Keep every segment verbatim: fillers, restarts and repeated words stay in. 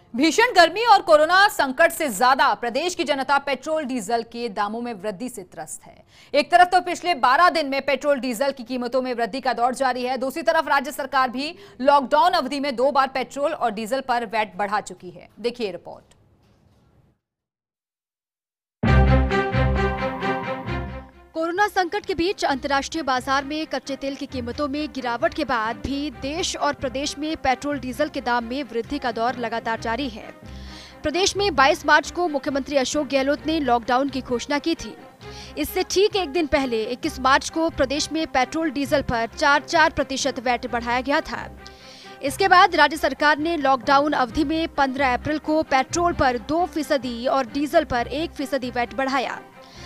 भीषण गर्मी और कोरोना संकट से ज्यादा प्रदेश की जनता पेट्रोल डीजल के दामों में वृद्धि से त्रस्त है। एक तरफ तो पिछले बारह दिन में पेट्रोल डीजल की कीमतों में वृद्धि का दौर जारी है, दूसरी तरफ राज्य सरकार भी लॉकडाउन अवधि में दो बार पेट्रोल और डीजल पर वैट बढ़ा चुकी है। देखिए रिपोर्ट। कोरोना संकट के बीच अंतर्राष्ट्रीय बाजार में कच्चे तेल की कीमतों में गिरावट के बाद भी देश और प्रदेश में पेट्रोल डीजल के दाम में वृद्धि का दौर लगातार जारी है। प्रदेश में बाईस मार्च को मुख्यमंत्री अशोक गहलोत ने लॉकडाउन की घोषणा की थी। इससे ठीक एक दिन पहले इक्कीस मार्च को प्रदेश में पेट्रोल डीजल पर चार चार प्रतिशत वैट बढ़ाया गया था। इसके बाद राज्य सरकार ने लॉकडाउन अवधि में पंद्रह अप्रैल को पेट्रोल पर दो फीसदी और डीजल पर एक फीसदी वैट बढ़ाया।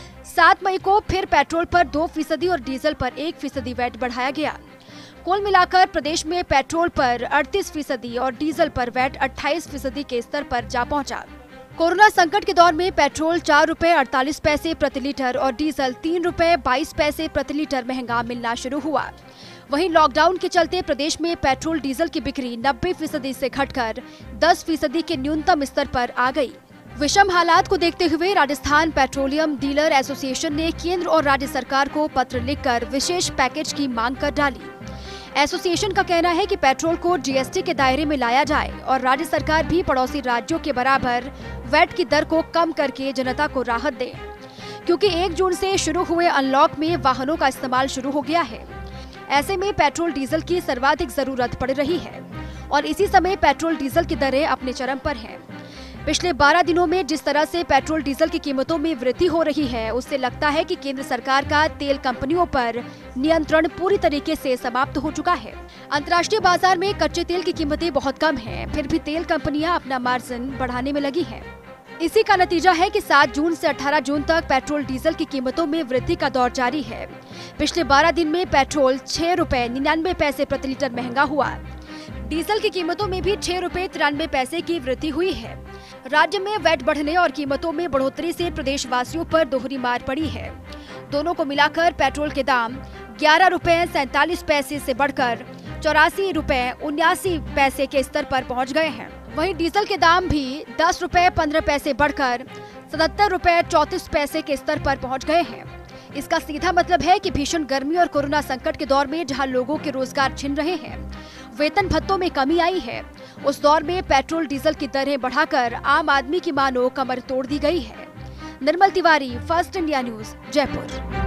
सात मई को फिर पेट्रोल पर दो फीसदी और डीजल पर एक फीसदी वैट बढ़ाया गया। कुल मिलाकर प्रदेश में पेट्रोल पर अड़तीस फीसदी और डीजल पर वैट अट्ठाईस फीसदी के स्तर पर जा पहुंचा। कोरोना संकट के दौर में पेट्रोल चार रुपए अड़तालीस पैसे प्रति लीटर और डीजल तीन रुपए बाईस पैसे प्रति लीटर महंगा मिलना शुरू हुआ। वहीं लॉकडाउन के चलते प्रदेश में पेट्रोल डीजल की बिक्री नब्बे फीसदी से घटकर दस फीसदी के न्यूनतम स्तर पर आ गई। विषम हालात को देखते हुए राजस्थान पेट्रोलियम डीलर एसोसिएशन ने केंद्र और राज्य सरकार को पत्र लिखकर विशेष पैकेज की मांग कर डाली। एसोसिएशन का कहना है कि पेट्रोल को जीएसटी के दायरे में लाया जाए और राज्य सरकार भी पड़ोसी राज्यों के बराबर वैट की दर को कम करके जनता को राहत दे, क्योंकि एक जून से शुरू हुए अनलॉक में वाहनों का इस्तेमाल शुरू हो गया है। ऐसे में पेट्रोल डीजल की सर्वाधिक जरूरत पड़ रही है और इसी समय पेट्रोल डीजल की दरें अपने चरम पर हैं। पिछले बारह दिनों में जिस तरह से पेट्रोल डीजल की कीमतों में वृद्धि हो रही है, उससे लगता है कि केंद्र सरकार का तेल कंपनियों पर नियंत्रण पूरी तरीके से समाप्त हो चुका है। अंतर्राष्ट्रीय बाजार में कच्चे तेल की कीमतें बहुत कम हैं, फिर भी तेल कंपनियां अपना मार्जिन बढ़ाने में लगी हैं। इसी का नतीजा है कि सात जून से अठारह जून तक पेट्रोल डीजल की कीमतों में वृद्धि का दौर जारी है। पिछले बारह दिन में पेट्रोल छह रुपए निन्यानवे पैसे प्रति लीटर महंगा हुआ। डीजल की कीमतों में भी छह रुपए तिरानवे पैसे की वृद्धि हुई है। राज्य में वैट बढ़ने और कीमतों में बढ़ोतरी से प्रदेशवासियों पर दोहरी मार पड़ी है। दोनों को मिलाकर पेट्रोल के दाम ग्यारह रुपए सैंतालीस पैसे से बढ़कर चौरासी रुपए उन्यासी पैसे के स्तर पर पहुंच गए हैं। वहीं डीजल के दाम भी दस रुपए पंद्रह पैसे बढ़कर सतहत्तर रुपए चौंतीस पैसे के स्तर पर पहुंच गए हैं। इसका सीधा मतलब है कि भीषण गर्मी और कोरोना संकट के दौर में जहां लोगों के रोजगार छिन रहे हैं, वेतन भत्तों में कमी आई है, उस दौर में पेट्रोल डीजल की दरें बढ़ाकर आम आदमी की मानो कमर तोड़ दी गई है। Nirmal Tiwari, first India news, Jaipur.